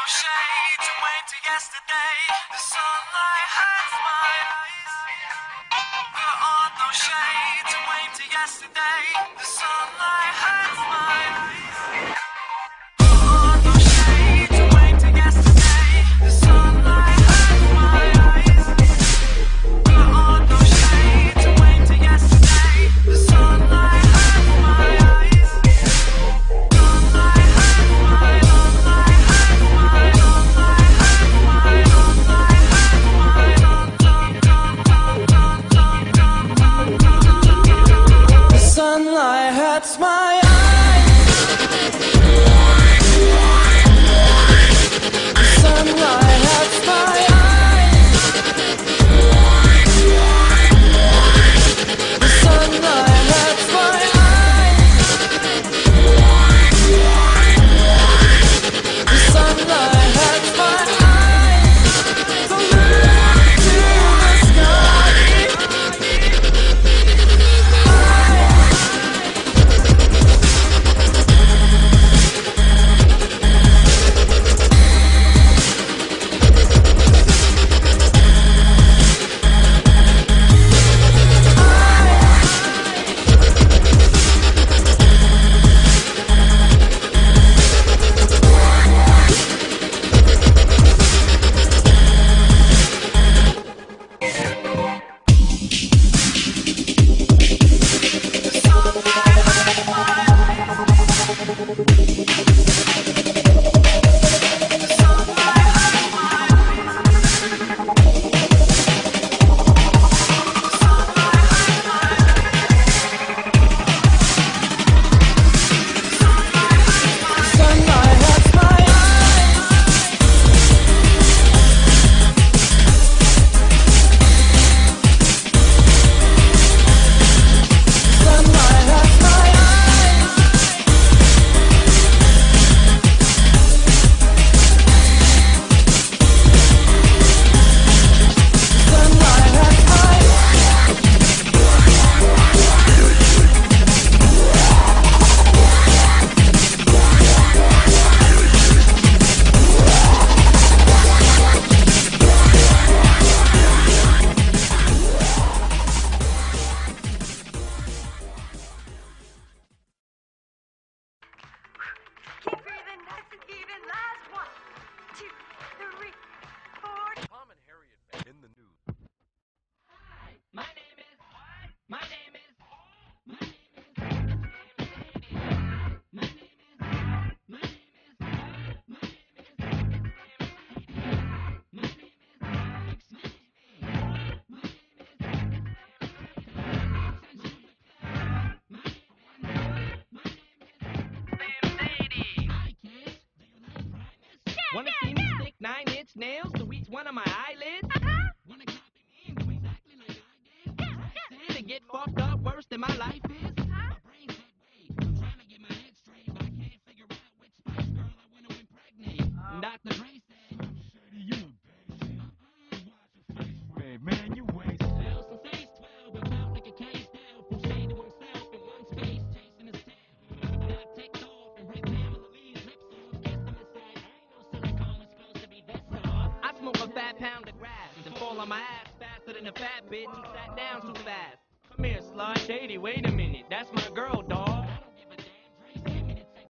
shade to wait till yesterday. The sunlight hurts my eyes. Put on no shade to wait till yesterday. The sunlight hurts my eyes. Put on no shade to wait till yesterday. The sunlight hurts my eyes. Put on no shade to wait till yesterday. The sunlight hurts my eyes. Sunlight hurts my eyes. Sunlight hurts my eyes. Sunlight hurts my eyes. The sunlight hurts my eyes. The sunlight hurts my eyes. So look to the sky. Keep breathing, nice and even. Last 1, 2, 3, 4. Tom and Harriet in the news. Hi, my name is. My name is. My name is. My name is. My name is. My name is. Wanna see me stick 9-inch nails to each one of my eyelids? Wanna copy me and do exactly like I did? To get fucked up worse than my life is? My brain's that way. I'm trying to get my head straight, but I can't figure out which Spice Girl I want to impregnate. And Dr. Dre said, Shady, you a basic. Watch your face, Ray. Man, you wasted. Well, since age 12, it felt like a case down from Shade to himself in one space, chasing his tail. And I ticked off and ripped Pamela Lee's lips off, kissed him and said, silicone is supposed to be this soft. I smoke a fat pound of grass and fall on my ass faster than a fat bitch who sat down too fast. Come here, slut. Shady, wait a minute. That's my girl, dawg.